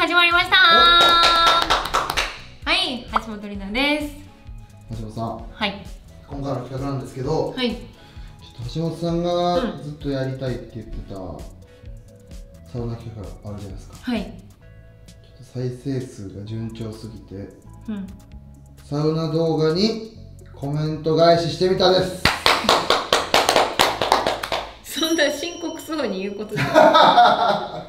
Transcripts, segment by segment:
始まりました。はい、橋本里奈です。 橋本さん、 はい、 今回の企画なんですけど、 はい、 ちょっと橋本さんがずっとやりたいって言ってたサウナ企画あるじゃないですか。 はい、 ちょっと再生数が順調すぎて、 うん、 サウナ動画にコメント返ししてみたです。 そんな深刻そうに言うことじゃ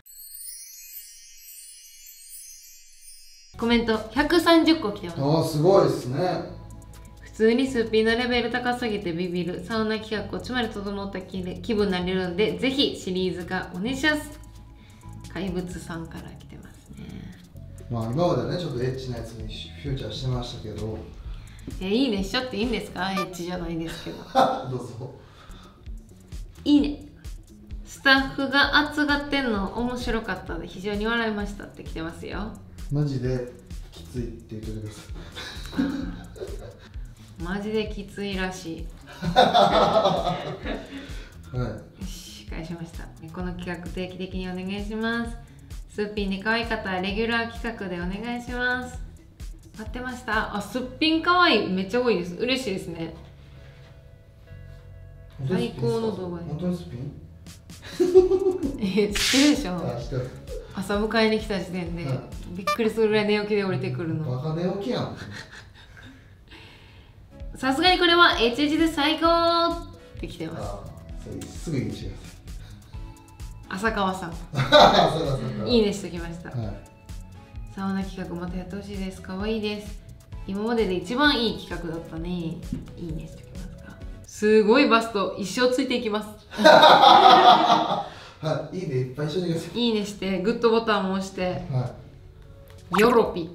コメント130個来てます。 ああ、すごいですね。 普通にすっぴんのレベル高すぎてビビるサウナ企画こっちまで整った気分になれるんで、ぜひシリーズ化お願いします。怪物さんから来てますね。 まあ今まではね、ちょっとエッチなやつにフューチャーしてましたけど、 いいねしちゃっていいんですか？エッチじゃないですけどどうぞ。 いいね。スタッフが熱がってんの面白かったので非常に笑いましたって来てますよ。 マジできついって言ってください。 マジできついらしい。 はい。 よし、返しました。この企画定期的にお願いします。すっぴんで可愛かったらレギュラー企画でお願いします。待ってました。あ、すっぴん可愛いめっちゃ多いです。嬉しいですね。最高の動画です。 本当にスピン？ 知ってるでしょ。 あ、知ってる。 朝迎えに来た時点で、びっくりするぐらい寝起きで降りてくるの。 バカ寝起きやん。 さすがにこれは HH で最高って来てます。 あ、そうすぐ言うしてく浅川さん。 ださい。そうだそうだ。 いいねしてきました。 はい。 サウナ企画またやってほしいです。可愛いです。今までで一番いい企画だったね。いいねしてきますか。すごいバスト、一生ついていきます。 はい、いいねいっぱい一緒にください。 いいねして、グッドボタンを押して、 はヨロピ。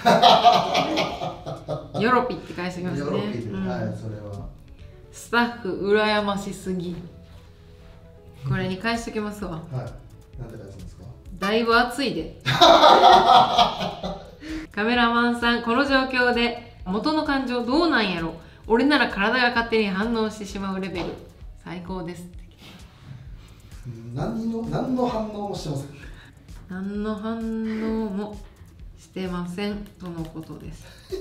ヨロピって返してきますね。 ヨロピで、はい、それは。 スタッフ羨ましすぎ。これに返してきますわ。 はい。なんて返すんですか。 だいぶ暑いで。カメラマンさん、この状況で元の感情どうなんやろ。俺なら体が勝手に反応してしまうレベル。最高ですって。 何の反応もしてません。 何の反応もしてませんとのことです。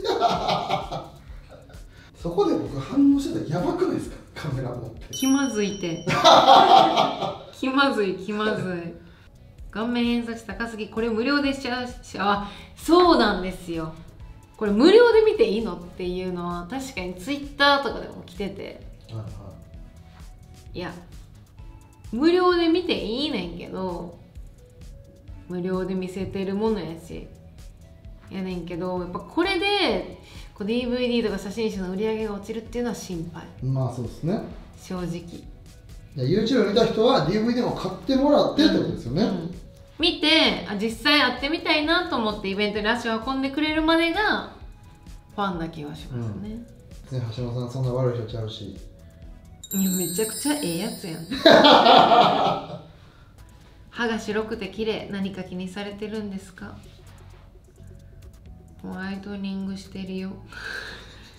そこで僕反応してたらやばくないですか、カメラ持って。 気まずいて。気まずい気まずい。顔面偏差値高すぎ、これ無料でしちゃうし、あ、そうなんですよ。これ無料で見ていいのっていうのは確かにツイッターとかでも来てて、 はいはい。 いや無料で見ていいねんけど、無料で見せてるものやしやねんけど、やっぱこれでこう DVD とか写真集の売り上げが落ちるっていうのは心配。 まあそうですね。 正直。 YouTube 見た人は DVD も買ってもらってってことですよね。 見て、実際会ってみたいなと思ってイベントに足を運んでくれるまでがファンな気がしますね。 別に橋本さんそんな悪い人ちゃうし。 いや、めちゃくちゃええやつやん。歯が白くて綺麗、何か気にされてるんですか？ホワイトニングしてるよ。 ち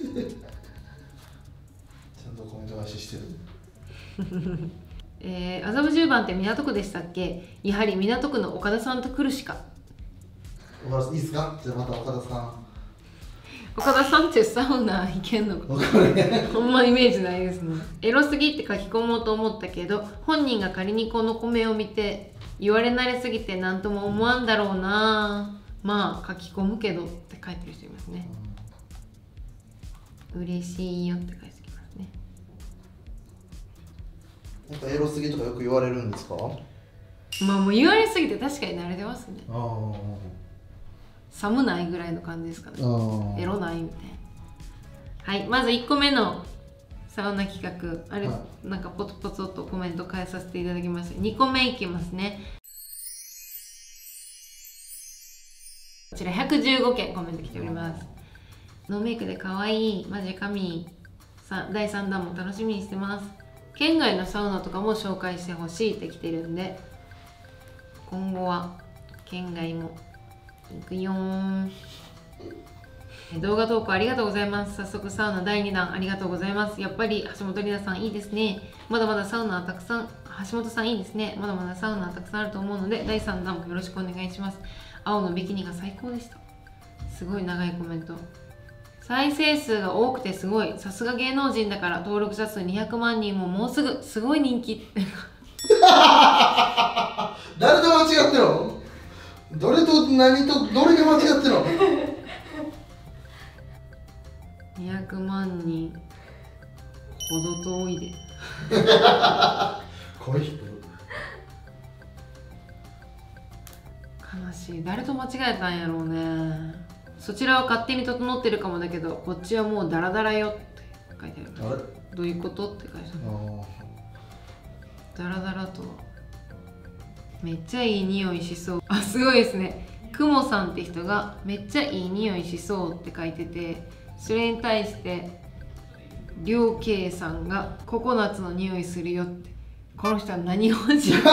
ゃんとコメント返ししてる。 麻布十番って港区でしたっけ？やはり港区の岡田さんと来るしか。 岡田さんいいですか？じゃあまた岡田さん。 岡田さんってサウナ行けんのかほんまイメージないですね。エロすぎって書き込もうと思ったけど、本人が仮にこのコメを見て言われ慣れすぎて何とも思わんだろうな。まあ書き込むけどって書いてる人いますね。嬉しいよって書いてきますね。 なんかエロすぎとかよく言われるんですか？ まあもう言われすぎて確かに慣れてますね。 ああ。 寒ないぐらいの感じですかね。エロないみたいな。はい、まず1個目のサウナ企画、あれ、はい、なんかポツポツとコメント返させていただきました。2個目いきますね。こちら115件コメント来ております。ノーメイクで可愛いマジ神第3弾も楽しみにしてます。県外のサウナとかも紹介してほしいって来てるんで、今後は県外も行くよー。動画投稿ありがとうございます。早速サウナ第2弾ありがとうございます。やっぱり橋本里奈さんいいですね。まだまだサウナはたくさん橋本さんいいですね。まだまだサウナたくさんあると思うので第3弾もよろしくお願いします。青のビキニが最高でした。すごい長いコメント。再生数が多くてすごい。さすが芸能人だから。登録者数200万人ももうすぐ。すごい人気。 誰と間違ってるの？どれと何とどれが間違ってるの ？200万人ほど遠いで。 こい人悲しい。誰と間違えたんやろうね。そちらは勝手に整ってるかもだけど、こっちはもうダラダラよって書いてある。 あれどういうことって書いてある。ダラダラとはめっちゃいい匂いしそう。あ、すごいですね。くもさんって人がめっちゃいい匂いしそうって書いてて、それに対してりょうけいさんがココナッツの匂いするよって。この人は何を知ってる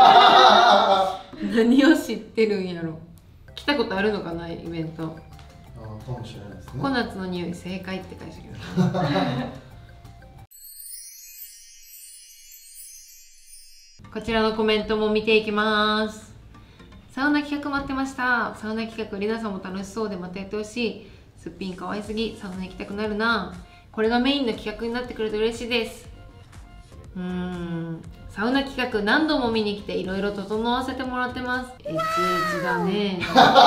何を知ってるんやろ。来たことあるのかな、イベント。 かもしれないですね。 ココナッツの匂い正解って書いてある。こちらのコメントも見ていきます。サウナ企画待ってました。サウナ企画リナさんも楽しそうでまたやってほしい。すっぴんかわいすぎ。サウナ行きたくなるな。これがメインの企画になってくると嬉しいです。サウナ企画何度も見に来ていろいろ整わせてもらってます。HH だね。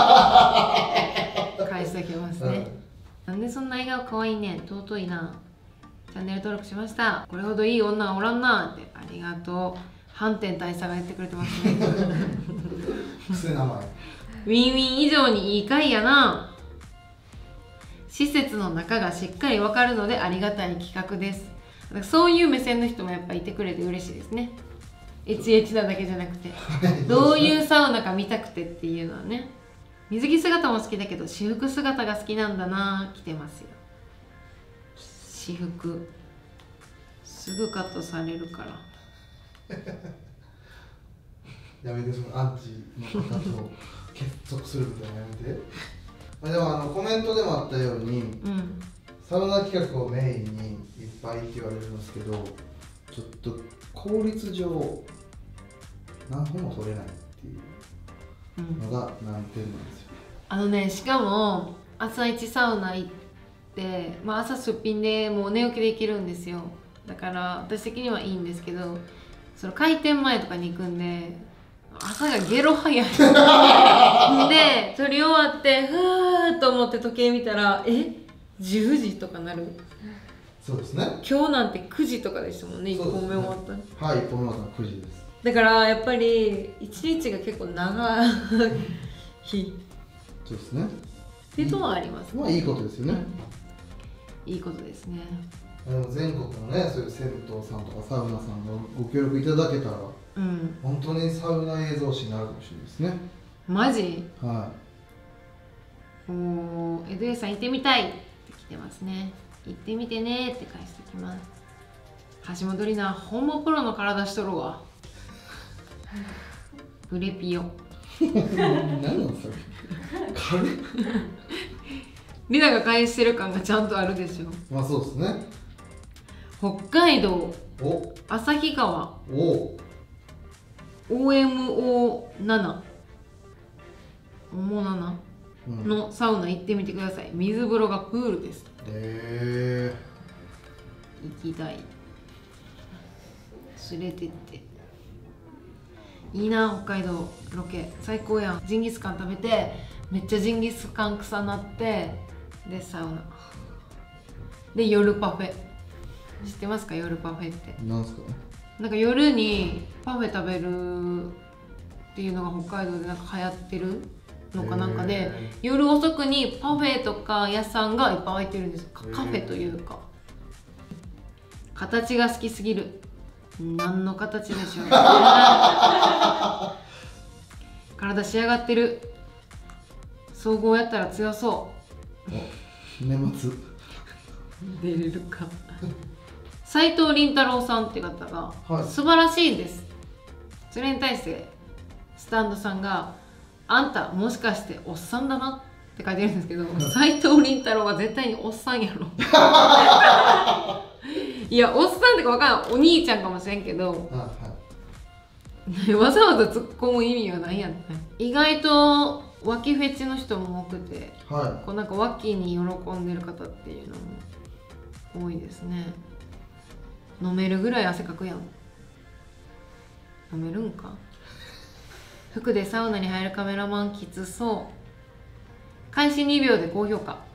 返してあげますね。なんでそんな笑顔かわいいねん。尊いな。チャンネル登録しました。これほどいい女はおらんなって。ありがとう。反転大佐がやってくれてますね。 癖名前。 ウィンウィン以上にいい回やな。施設の中がしっかりわかるのでありがたい企画です。そういう目線の人もやっぱいてくれて嬉しいですね。HH なだけじゃなくて、どういうサウナか見たくてっていうのはね。水着姿も好きだけど私服姿が好きなんだな。着てますよ。私服すぐカットされるから。 やめて、そのアンチの方と結束するみたいなのやめて。でもコメントでもあったように、サウナ企画をメインにいっぱいって言われるんですけど、ちょっと効率上何本も取れないっていうのが難点なんですよ。 しかも朝一サウナ行って、朝すっぴんでもう寝起きで行けるんですよ。だから私的にはいいんですけど、その開店前とかに行くんで朝がゲロ早い。で撮り終わってふーっと思って時計見たら10時とかなる。 そうですね。 今日なんて9時とかでしたもんね。1本目終わった。 はい、1本目は9時です。 だからやっぱり一日が結構長い日。 そうですね。 っていうのはありますね。 いいことですよね。 いいことですね。 全国のね、そういう銭湯さんとかサウナさんのご協力いただけたら、本当にサウナ映像誌になるかもしれないですね。 マジ？ はい。 江戸家さん行ってみたいって来てますね。行ってみてねって返してきます。橋本里奈、ほんまプロの体しとるわ。ブレピヨ。 何なんそれ。軽い。 リナが返してる感がちゃんとあるでしょ。 まあそうですね。 北海道旭川 OMO7 のサウナ行ってみてください。水風呂がプールです。行きたい。連れてっていいな。北海道ロケ最高やん。ジンギスカン食べてめっちゃジンギスカン臭なって、でサウナで夜パフェ。知ってますか？夜パフェってなんすか？ なんか夜にパフェ食べるっていうのが北海道でなんか流行ってるのかなんかで、夜遅くにパフェとか屋さんがいっぱい開いてるんです。カフェというか。形が好きすぎる。何の形でしょう。体仕上がってる。総合やったら強そう。 年末出れるか。斉藤凛太郎さんって方が素晴らしいです。それに対してスタンドさんが「あんたもしかしておっさんだな」って書いてるんですけど、斉藤凛太郎は絶対におっさんやろ。いやおっさんってか分からん、お兄ちゃんかもしれんけど、 わざわざ突っ込む意味はないやんね。意外と脇フェチの人も多くて、 はい、 こうなんか脇に喜んでる方っていうのも多いですね。飲めるぐらい汗かくやん。飲めるんか。服でサウナに入るカメラマンきつそう。開始2秒で高評価。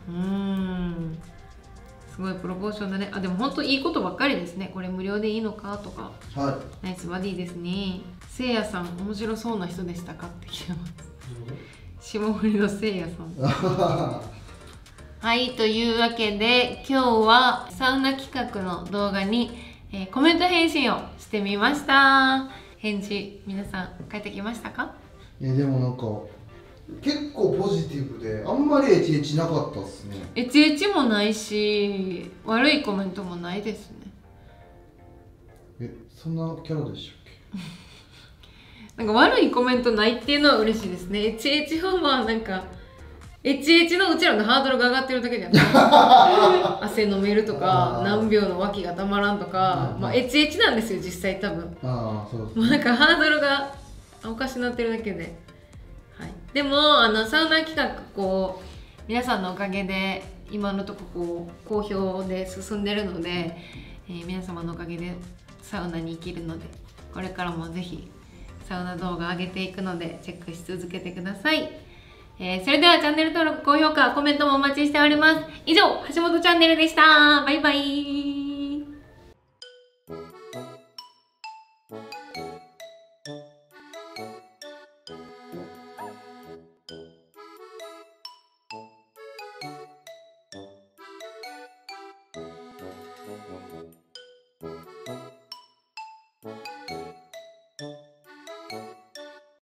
すごいプロポーションだね。あ、でも本当いいことばっかりですね。これ無料でいいのかとか。 はい、 ナイスバディですね。せいやさん面白そうな人でしたかって聞いてます。霜降りのせいやさん。はい、というわけで今日はサウナ企画の動画に、コメント返信をしてみました。返事皆さん返ってきましたか？ いやでもなんか結構ポジティブであんまりエチエチなかったっすね。 エチエチもないし悪いコメントもないですね。 そんなキャラでしたっけ？なんか悪いコメントないっていうのは嬉しいですね。エチエチはまあなんかエチエチのうちらのハードルが上がってるだけじゃない汗飲めるとか何秒の脇がたまらんとか、まあエチエチなんですよ実際多分。 そうです、 もうなんかハードルがおかしなってるだけで、はい、でもサウナ企画こう皆さんのおかげで今のとここう好評で進んでるので、皆様のおかげでサウナに行けるのでこれからもぜひサウナ動画上げていくのでチェックし続けてください。それではチャンネル登録、高評価、コメントもお待ちしております。以上、橋本チャンネルでした。バイバイ。